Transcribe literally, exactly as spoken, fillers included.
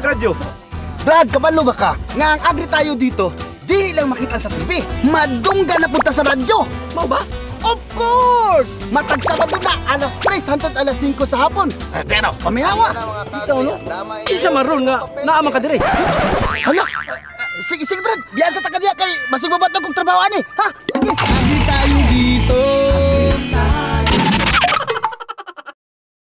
radyo. Brad, kabalo ba ka? Nga ang agri tayo dito, di lang makita sa T V. Madungga na punta sa radyo. Mau ba? Of course! Matag Sabado na, alas tres hantod alas singko sa hapon. Eh, pero, paminawa! Ito, no? Isa maron nga, naamang ka dire. Hala! Sige, sige, Brad! Biyan sa takadya kay basig mabat na kong trabaho ani, ha?